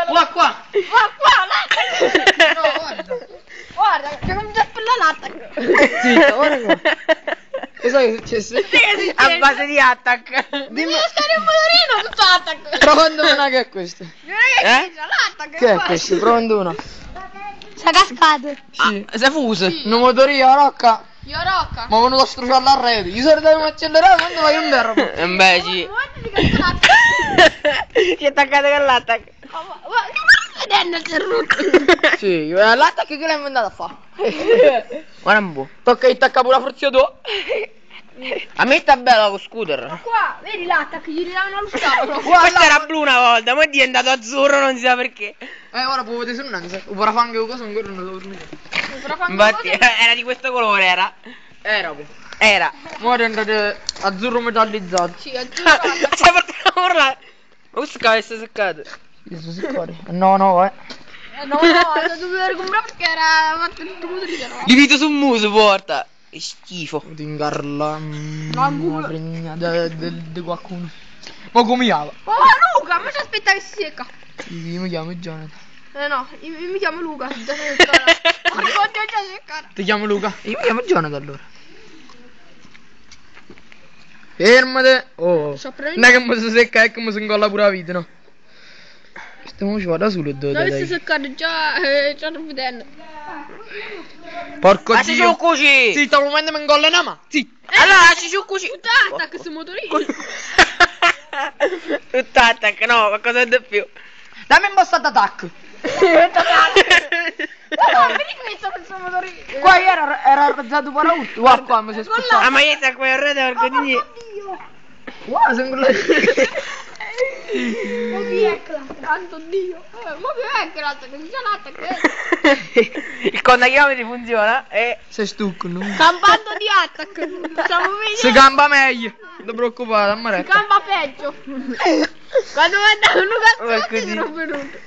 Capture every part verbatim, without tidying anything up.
Qua, qua. Qua, qua, l'attacco. No, guarda. Guarda, che comincia a spillare l'attacco. Zitto, guarda qua. Cosa è successo? A base di attack. Dimmi stare un motorino tutto l'attacco. Prova a indovinare che è questo. Eh? L'attacco. Che è questo? Prova a indovinare. Sei cascato. Sì. Ah, sei fuso. Una motoria, rocca. Io rocca. Ma venuto a strusciare la rete. Gli sono dato un accelerato quando vai in terra. Eh, Beh, sì. Guarda di cascato. Si è attaccato con l'attack. Che vedendo c'è rotto. Sì, l'attacco che l'hai inventato a fare. Guarda un po'. Tocca di attaccare pure la forzia tu. A me sta bella con scooter. Qua, vedi l'attacco, gli ridanno lo scatolo. Questo era blu una volta, ma è diventato azzurro, non si sa perché. Eh, ora può vedere su nanza. O ora fanno che cosa ancora non lo dormire. Infatti, era di questo colore, era. Era poi. Era. Ora è andato azzurro metallizzato. Sì, azzurro. Stai portando a urlare. Ma questo cazzo è seccato. Gesù si cuore. No, no, eh. Eh, no, no, l'ho dovuto ricomprare perché era fatto tutto motorino. Li vito sul muso, porta. Che schifo. Ti ingarla. No, Una fregna di qualcuno. Ma come chiama? Oh, Luca, ma ci aspetta che si secca. Io mi chiamo Jonathan. Eh no, io, io mi chiamo Luca. Già sei seccata. Ora conto già seccata. Ti chiamo Luca? Io mi chiamo Jonathan allora. Fermate. Oh. Sto prendendo- Non è che mi si secca e che mi si incolla pure la vita, no? Stiamo ci va da solo dove Dovessi dai. seccare già, eh, già non vedendo. Porco Lasci su dio. così. Sì, sto momento mi incolla una mano. Sì. Allora, lasci su così. Tutta attacca questo motorino. Tutto attack, no, qualcosa di più. Dammi un boss d'attacco. Oh, vedi questo questo motorino. Qua era, era arrazzato parautto. Guarda qua, mi si è spezzato. La maglietta a quel rete perché di niente. Oddio. Guarda, sono quello. Ma chi è classe? Santo Dio. Eh, ma che è classe? Che c'è l'attacco? Il contachilometri funziona e... Sei stucco, no? Campando di attack. Stiamo Si vedendo. gamba meglio. Non ti preoccupare, Si ammaretta. campa peggio. Quando guardavo un Oh, è cazzo così. sono venuto.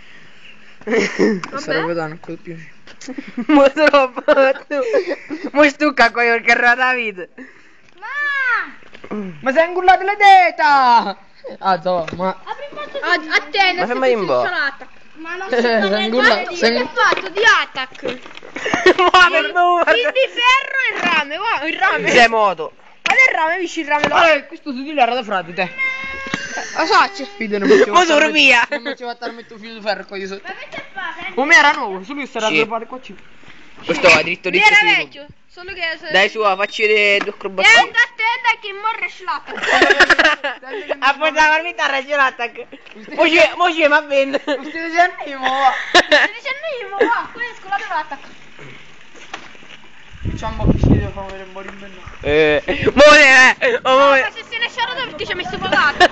Sarebbe tanto quel piacere. Mo troppo. Mo stucca qua perché è rata la vita. Ma! Ma sei ingullato le dita! Ah, so, ma... A, a te, Ma fermati un po'. Ma non Eh, sei ingullato, sei Che ingu- fatto di attack? Il Ma per dove? di ferro e il rame, guarda, il rame. Sei moto. Guarda il rame, vici il rame là. Allora, questo stile era da frate, te. Lo so, Fide, non mi Mo sono via. Non mi ci va a mettere un filo di ferro qua di sotto. Ma che fate? Come era nuovo, su lui sarà Sì. due fare qua ci. Questo va dritto dritto Era su. vecchio, solo che se... Dai su, facci vedere due acrobazie. Tenta, tenta che morre schlappa. A poi la marmita regge l'attack. Mo ci, mo ci, ma bene. Non stai dicendo io, ma Stai dicendo io, ma va, poi scolato l'attacco. facciamo un po' più di fare vedere un po' di impennato. Eh, muore, eh. Oh, Ma muore. se se ne sciarata perché ci ha messo pagato.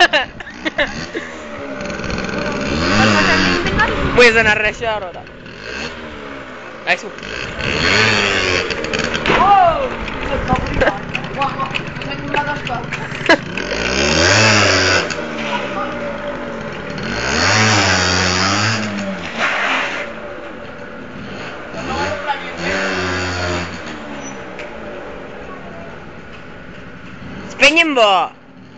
Poi se ne arresce la ruota. Dai su. Oh! Sei troppo di faccia. Guarda, mi sei ingullato a scuola. Spegni un po'.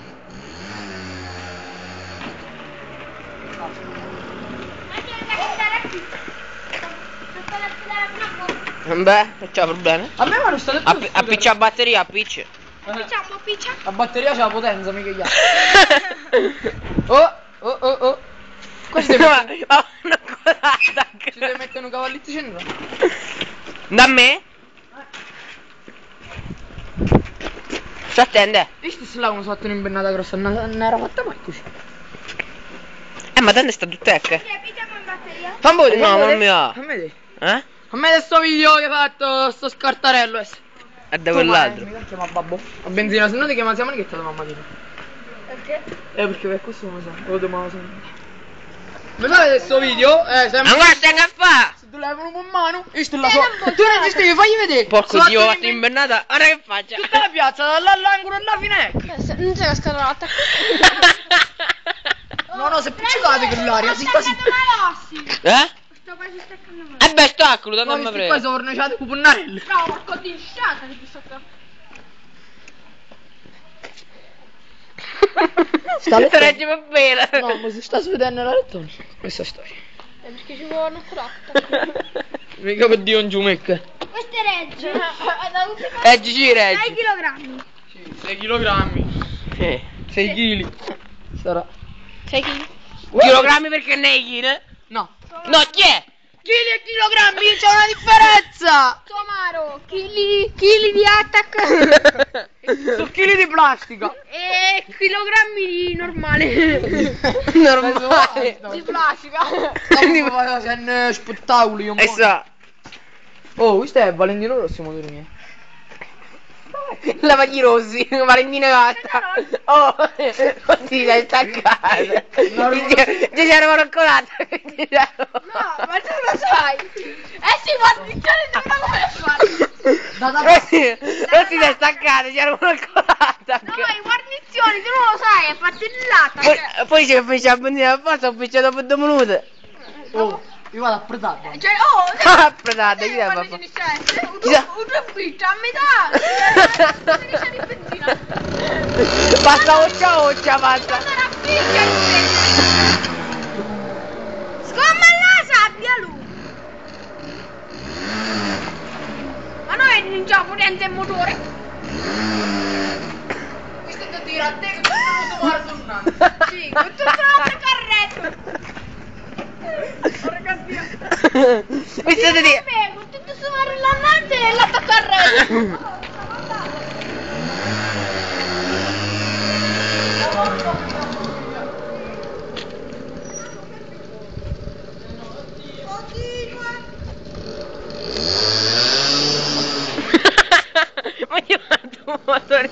Beh, non c'è problema. A me non sta detto App- Appiccia la batteria, appiccia. Picciamo, piccia. La batteria c'ha la potenza, mica gli altri. Oh, oh, oh, oh. Questo Ma, devi mettere, ma una colata. ci devi mettere un cavallito centrale. Da me? Ci attende. Visto se là uno fatto un'impennata grossa, non non era fatta mai così. Eh, ma tanto sta tutto ecco. Picciamo in batteria. Fammi vedere, No, fammi non vedere. mi va. Fammi vedere. Eh? Fammi vedere sto video che hai fatto, sto scartarello. Eh. E da quell'altro. Mi chiama babbo. A benzina, se no ti chiama Siamani che te la mamma dice. Perché? Eh, perché per questo non lo so, lo dobbiamo sapere. Mi fai vedere sto video? Eh, sempre. Ancora stai a fa? Se tu levano un mano, io sto là Eh, so. non posso Tu non fare. esistevi, fagli vedere. Porco Sono dio, ho fatto fatto imbennata. Ora che faccio? tutta la piazza, dall'à all'angolo alla finestra. Eh, se- Non c'è cascato l'attacco. No, no, se piccicate che l'aria, si quasi. Eh? Sto quasi staccando male. Eh beh, stacco, tanto mi Ma prego. poi sono orniciate con punnarelle. No, porco di sciata che ti sto Sta Ti regge per pelo. No, ma si sta svedendo la lettone. Questa storia. Eh, perché ci vuole una tratta. Mica per Dio un giumecca. Questo è Reggio. Reggi, ci sei reggi. chilogrammi. sei chilogrammi. Eh. sei chili. Sarà. sei chili. Chilogrammi perché ne hai chili? No. No, chi è? Chili e chilogrammi, c'è una differenza! Tomaro, chili, chili di attack Sono chili di plastica. e chilogrammi di normale. Normale. Di plastica. Dopo facendo spettacoli un E po'. sa. Oh, questo è Valentino Rossi, motori miei. Lavagli rossi, Valentino e basta. Oh, così sei staccato. Ci c'era coccolata. No, ma tu lo sai. Eh sì, guarda, non lo come fare. Rossi, Rossi sei staccato, c'era coccolata. No, i guarnizioni, tu non lo sai, è fatto in latta. Poi, Cioè, poi c'è il a benzina a forza, ho picciato dopo due minuti. Oh, io vado a pretarlo. cioè oh, Ah, predate, chi quando deve ci fare? dice, un Chissà. due fitta a metà. finisce di benzina. Passa occia occia, passa. Quando era figlia Scomma la sabbia lui. Ma noi non c'ha potente il motore. Questo è da dire a te che non so fare tornare. Sì, con tutto l'altro carretto. Porca Dio. Questo da dire. Vabbè, con tutto sto marellante e l'altro carretto. Ma io fatto un motore.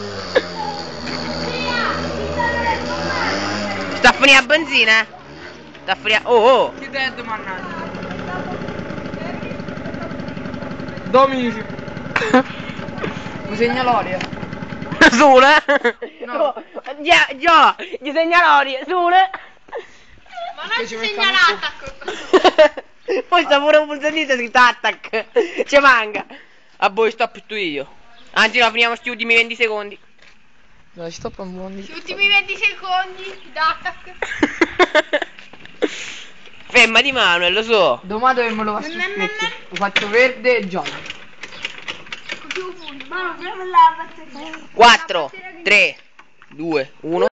Sta a finire la benzina? Sta a finire. Oh oh! Chi dead, mannaggia. Dominici. Mi segna l'oria. Sole? No. Già, già, gli segnalori, sole. Ma non Che si ci segna mettiamo l'attacco. Poi sta pure un pulsantino scritto attack. Ci manca. A voi stop tu io. Anzi no, finiamo sti ultimi venti secondi. Dai, stop un buon Gli ultimi venti secondi d'attacco. Ferma di Manuel, lo so. Domani dovremmo lo faccio specchio. Lo faccio verde e giallo. Così un fondo. Ma non dobbiamo la batteria. quattro, tre, due, uno.